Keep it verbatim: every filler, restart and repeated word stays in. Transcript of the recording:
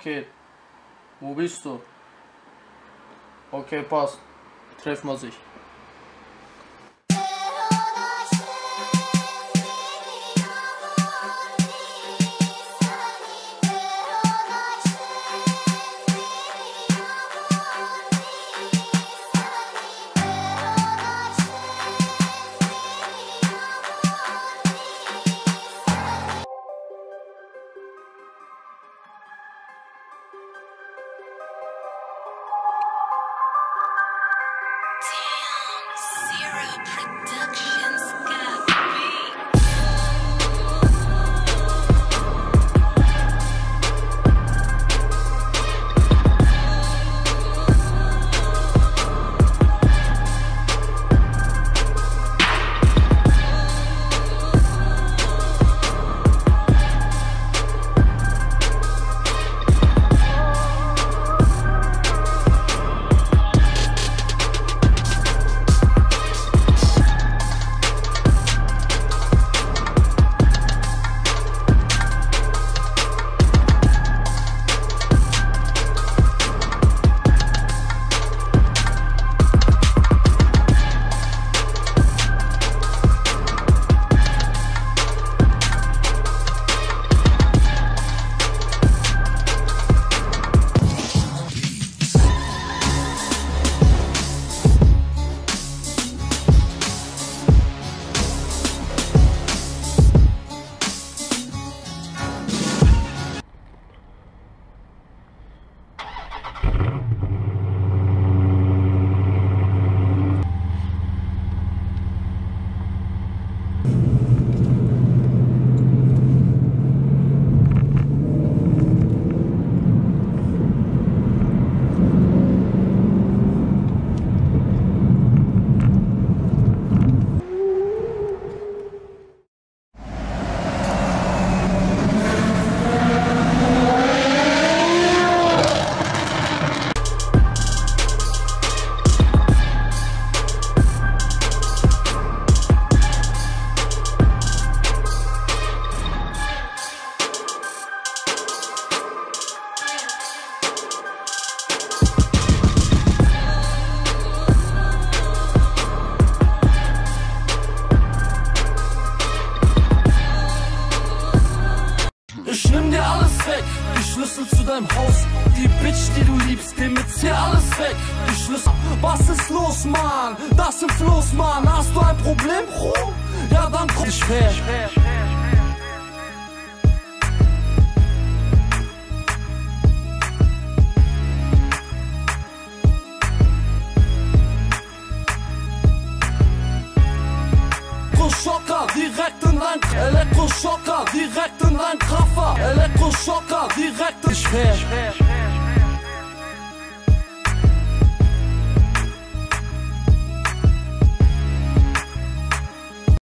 Paket. Wo bist du? Okay, passt. Treffen wir sich. Ich nimm dir alles weg, die Schlüssel zu deinem Haus, die Bitch, die du liebst, dem jetzt hier alles weg. Die Schlüssel, was ist los, Mann? Das ist los, Mann. Hast du ein Problem, Bro? Ja, dann komm ich her. Elektroschocker, direkt in dein Elektroschocker, direkt in dein Traffer. Elektroschocker, direkt in schwer.